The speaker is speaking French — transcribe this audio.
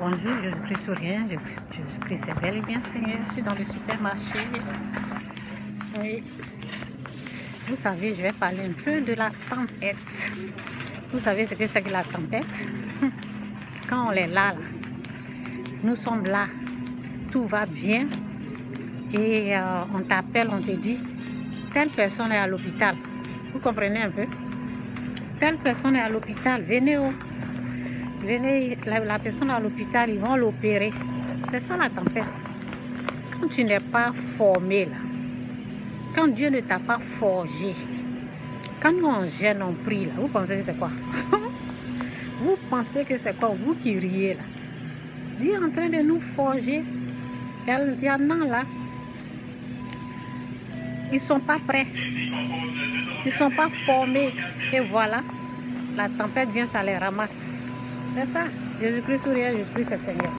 Bonjour, Jésus-Christ ou rien, Jésus-Christ est bel et bien Seigneur. Je suis dans le supermarché. Oui. Vous savez, je vais parler un peu de la tempête. Vous savez ce que c'est que la tempête? Quand on est là, nous sommes là, tout va bien et on t'appelle, on te dit, telle personne est à l'hôpital. Vous comprenez un peu? Telle personne est à l'hôpital, venez venez, la personne à l'hôpital, ils vont l'opérer. C'est ça la tempête. Quand tu n'es pas formé là, quand Dieu ne t'a pas forgé, quand nous on gêne, on prie là, vous pensez que c'est quoi? Vous pensez que c'est quoi? Vous qui riez là. Dieu est en train de nous forger. Il y en a là, ils ne sont pas prêts. Ils ne sont pas formés. Et voilà, la tempête vient, ça les ramasse. C'est ça. Jésus-Christ ou rien, Jésus-Christ c'est Seigneur.